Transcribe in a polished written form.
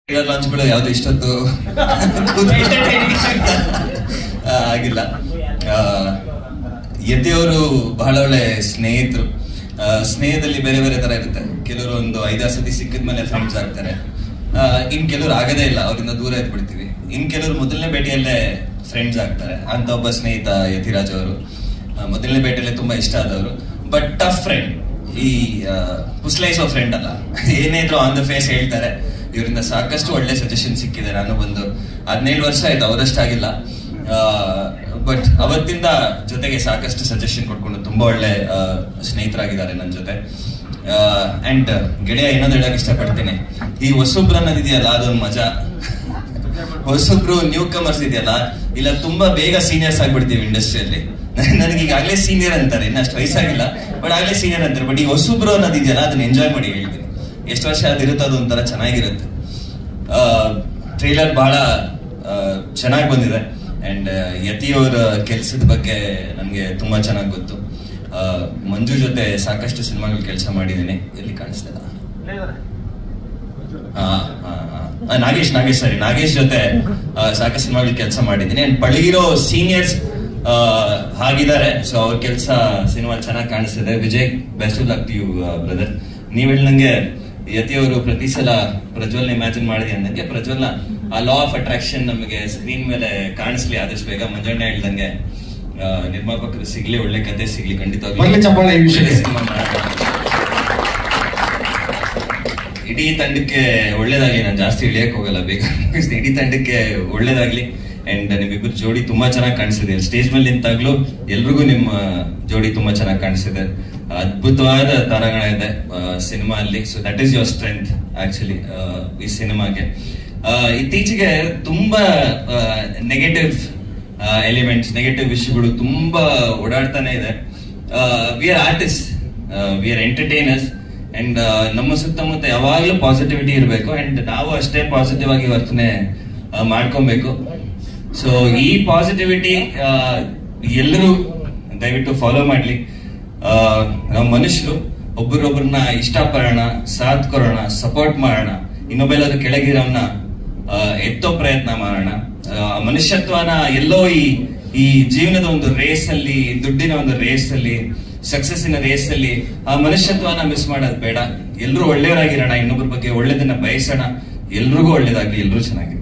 ಲಾಂಚ್ಗಳು ಯಾವ್ದು ಇಷ್ಟೊತ್ತು ಆಗಿಲ್ಲ. ಯತಿಯವರು ಬಹಳ ಒಳ್ಳೆ ಸ್ನೇಹಿತರು. ಸ್ನೇಹದಲ್ಲಿ ಬೇರೆ ಬೇರೆ ತರ ಇರುತ್ತೆ. ಕೆಲವರು ಒಂದು 5-6 ಸತಿ ಸಿಕ್ಕಿದ್ಮೇಲೆ ಫ್ರೆಂಡ್ಸ್ ಆಗ್ತಾರೆ. ಇನ್ ಕೆಲವ್ರು ಆಗದೇ ಇಲ್ಲ, ಅವರಿಂದ ದೂರ ಇದ್ಬಿಡ್ತೀವಿ. ಇನ್ ಕೆಲವರು ಮೊದಲನೇ ಭೇಟಿಯಲ್ಲೇ ಫ್ರೆಂಡ್ಸ್ ಆಗ್ತಾರೆ. ಅಂತ ಒಬ್ಬ ಸ್ನೇಹಿತ ಯತಿರಾಜ್ ಅವರು. ಮೊದಲನೇ ಭೇಟಿಯಲ್ಲೇ ತುಂಬಾ ಇಷ್ಟ ಆದವರು, ಬಟ್ ಟಫ್ ಫ್ರೆಂಡ್. ಈ ಪುಸ್ಲೈಸೋ ಫ್ರೆಂಡ್ ಅಲ್ಲ, ಏನೇ ಇದ್ರು ಆನ್ ದ ಫೇಸ್ ಹೇಳ್ತಾರೆ. ಇವರಿಂದ ಸಾಕಷ್ಟು ಒಳ್ಳೆ ಸಜೆಷನ್ ಸಿಕ್ಕಿದೆ. ನಾನು ಬಂದು 17 ವರ್ಷ ಆಯ್ತು, ಅವರಷ್ಟಾಗಿಲ್ಲ. ಬಟ್ ಅವತ್ತಿಂದ ಜೊತೆಗೆ ಸಾಕಷ್ಟು ಸಜೆಷನ್ ಕೊಟ್ಕೊಂಡು ತುಂಬಾ ಒಳ್ಳೆ ಸ್ನೇಹಿತರಾಗಿದ್ದಾರೆ ನನ್ನ ಜೊತೆ. ಅಂಡ್ ಗೆಳೆಯ ಏನಂತ ಹೇಳಕ್ ಇಷ್ಟಪಡ್ತೀನಿ, ಈ ಹೊಸಬ್ರು ಅನ್ನೋದಿದೆಯಲ್ಲ ಅದೊಂದು ಮಜಾ. ಹೊಸಬ್ರು ನ್ಯೂ ಕಮರ್ಸ್ ಇದೆಯಲ್ಲ, ಇಲ್ಲ ತುಂಬಾ ಬೇಗ ಸೀನಿಯರ್ಸ್ ಆಗ್ಬಿಡ್ತೀವಿ ಇಂಡಸ್ಟ್ರಿಯಲ್ಲಿ. ನನಗೆ ಈಗಾಗಲೇ ಸೀನಿಯರ್ ಅಂತಾರೆ, ಇನ್ನು ಅಷ್ಟು ವಯಸ್ಸಾಗಿಲ್ಲ, ಬಟ್ ಆಗ್ಲೇ ಸೀನಿಯರ್ ಅಂತಾರೆ. ಬಟ್ ಈ ಹೊಸಬ್ರು ಅನ್ನೋದಿದೆಯಲ್ಲ ಅದನ್ನ ಎಂಜಾಯ್ ಮಾಡಿ ಹೇಳ್ತೀನಿ. ಎಷ್ಟು ವರ್ಷ ಅದಿರುತ್ತೆ ಅದೊಂಥರ ಚೆನ್ನಾಗಿರುತ್ತೆ. ಟ್ರೇಲರ್ ಬಹಳ ಚೆನ್ನಾಗಿ ಬಂದಿದೆ. ಅಂಡ್ ಯತಿಯವರ ಕೆಲಸದ ಬಗ್ಗೆ ನನಗೆ ತುಂಬಾ ಚೆನ್ನಾಗಿ ಗೊತ್ತು. ಮಂಜು ಜೊತೆ ಸಾಕಷ್ಟು ಸಿನಿಮಾಗಳು ಕೆಲಸ ಮಾಡಿದ್ದೀನಿ. ಎಲ್ಲಿ ಕಾಣಿಸ್ತಿಲ್ಲ? ನಾಗೇಶ್ ಜೊತೆ ಸಾಕಷ್ಟು ಸಿನಿಮಾಗಳು ಕೆಲಸ ಮಾಡಿದ್ದೀನಿ. ಅಂಡ್ ಪಳಗಿರೋ ಸೀನಿಯರ್ಸ್ ಆಗಿದ್ದಾರೆ. ಸೊ ಅವ್ರ ಕೆಲಸ ಸಿನಿಮಾ ಚೆನ್ನಾಗಿ ಕಾಣಿಸ್ತಿದೆ. Vijay, best of luck to you brother. ನೀವ್ ಹೇಳ್ದಂಗೆ ಯತಿಯವರು ಪ್ರತಿ ಸಲ ಪ್ರಜ್ವಲ್ನ ಇಮ್ಯಾಜಿನ್ ಮಾಡಿದೆ ಅಂದಂಗೆ ಪ್ರಜ್ವಲ್ನ ಆ ಲಾ ಆಫ್ ಅಟ್ರಾಕ್ಷನ್ ನಮಗೆ ಸ್ಕ್ರೀನ್ ಮೇಲೆ ಕಾಣಿಸ್ಲಿ ಆದಷ್ಟು ಬೇಗ. ಮಂಜಣ್ಣ ಹೇಳ್ದಂಗೆ ನಿರ್ಮಾಪಕರು ಸಿಗ್ಲಿ, ಒಳ್ಳೆ ಕತೆ ಸಿಗ್ಲಿ, ಖಂಡಿತವಾಗ್ಲೂ ಸಿನಿಮಾ ಇಡೀ ತಂಡಕ್ಕೆ ಒಳ್ಳೇದಾಗ್ಲಿ. ನಾನು ಜಾಸ್ತಿ ಇಳಿಯಕ್ ಹೋಗಲ್ಲ, ಬೇಕಾ ಇಡೀ ತಂಡಕ್ಕೆ ಒಳ್ಳೇದಾಗ್ಲಿ. ಅಂಡ್ ನಿಮ್ಮಿಬ್ಬರು ಜೋಡಿ ತುಂಬಾ ಚೆನ್ನಾಗಿ ಕಾಣಿಸಿದೆ. ಸ್ಟೇಜ್ ಮೇಲೆ ನಿಂತಾಗ್ಲೂ ಎಲ್ರಿಗೂ ನಿಮ್ಮ ಜೋಡಿ ತುಂಬಾ ಚೆನ್ನಾಗಿ ಕಾಣಿಸಿದೆ. ಅದ್ಭುತವಾದ ತಾರಾಗಣ ಇದೆ ಸಿನಿಮಾ ಅಲ್ಲಿ. So that is your strength actually ಈ ಸಿನಿಮಾಗೆ. ಇತ್ತೀಚೆಗೆ ತುಂಬಾ ನೆಗೆಟಿವ್ ಎಲಿಮೆಂಟ್ಸ್, ನೆಗೆಟಿವ್ ವಿಷಯಗಳು ತುಂಬಾ ಓಡಾಡ್ತಾನೆ ಇದೆ. We are artist, we are entertainers. And ನಮ್ಮ ಸುತ್ತಮುತ್ತ ಯಾವಾಗ್ಲೂ ಪಾಸಿಟಿವಿಟಿ ಇರಬೇಕು. ಅಂಡ್ ನಾವು ಅಷ್ಟೇ ಪಾಸಿಟಿವ್ ಆಗಿ ವರ್ತನೆ ಮಾಡ್ಕೊಬೇಕು. ಸೊ ಈ ಪಾಸಿಟಿವಿಟಿ ಎಲ್ಲರೂ ದಯವಿಟ್ಟು ಫಾಲೋ ಮಾಡ್ಲಿ. ನಾವು ಮನುಷ್ಯರು ಒಬ್ಬರೊಬ್ಬರನ್ನ ಇಷ್ಟಪಡೋಣ, ಸಾಥ್ ಕೊಡೋಣ, ಸಪೋರ್ಟ್ ಮಾಡೋಣ, ಇನ್ನೊಬ್ಬೆಲ್ಲರೂ ಕೆಳಗಿರೋನ್ನ ಎತ್ತೋ ಪ್ರಯತ್ನ ಮಾಡೋಣ. ಮನುಷ್ಯತ್ವನ ಎಲ್ಲೋ ಈ ಜೀವನದ ಒಂದು ರೇಸ್ ಅಲ್ಲಿ, ದುಡ್ಡಿನ ಒಂದು ರೇಸ್ ಅಲ್ಲಿ, ಸಕ್ಸಸ್ಸಿನ ರೇಸ್ ಅಲ್ಲಿ ಆ ಮನುಷ್ಯತ್ವನ ಮಿಸ್ ಮಾಡೋದು ಬೇಡ. ಎಲ್ಲರೂ ಒಳ್ಳೆಯವರಾಗಿರೋಣ, ಇನ್ನೊಬ್ಬರ ಬಗ್ಗೆ ಒಳ್ಳೇದನ್ನ ಬಯಸೋಣ. ಎಲ್ರಿಗೂ ಒಳ್ಳೇದಾಗ್ಲಿ, ಎಲ್ಲರೂ ಚೆನ್ನಾಗಿ